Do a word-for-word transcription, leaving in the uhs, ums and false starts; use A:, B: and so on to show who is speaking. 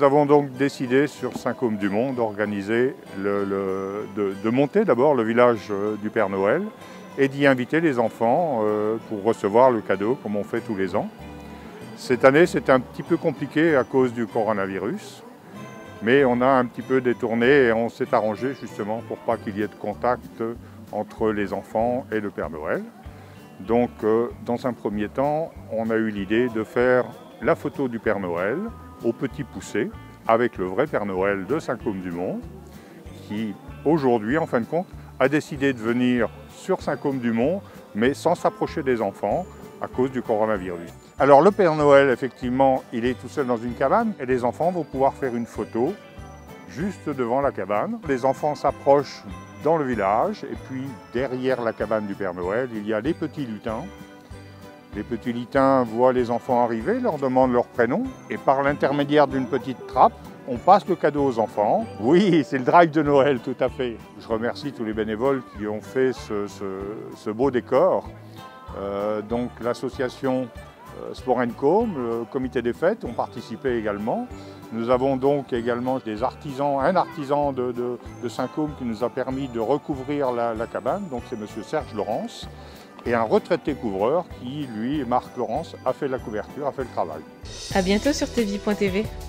A: avons donc décidé sur Saint-Côme-du-Mont d'organiser, le, le, de, de monter d'abord le village du Père Noël et d'y inviter les enfants euh, pour recevoir le cadeau comme on fait tous les ans. Cette année, c'était un petit peu compliqué à cause du coronavirus, mais on a un petit peu détourné et on s'est arrangé justement pour pas qu'il y ait de contact entre les enfants et le Père Noël. Donc, euh, dans un premier temps, on a eu l'idée de faire la photo du Père Noël au petit poussé avec le vrai Père Noël de Saint-Côme-du-Mont qui, aujourd'hui, en fin de compte, a décidé de venir sur Saint-Côme-du-Mont, mais sans s'approcher des enfants à cause du coronavirus. Alors le Père Noël, effectivement, il est tout seul dans une cabane et les enfants vont pouvoir faire une photo juste devant la cabane. Les enfants s'approchent dans le village et puis derrière la cabane du Père Noël, il y a les petits lutins. Les petits lutins voient les enfants arriver, leur demandent leur prénom et par l'intermédiaire d'une petite trappe, on passe le cadeau aux enfants. Oui, c'est le drive de Noël, tout à fait. Je remercie tous les bénévoles qui ont fait ce, ce, ce beau décor. Euh, donc l'association Sport and Com, le comité des fêtes ont participé également. Nous avons donc également des artisans, un artisan de, de, de Saint-Côme qui nous a permis de recouvrir la, la cabane, donc c'est monsieur Serge Laurence, et un retraité couvreur qui, lui, Marc Laurence, a fait la couverture, a fait le travail.
B: À bientôt sur T V point T V.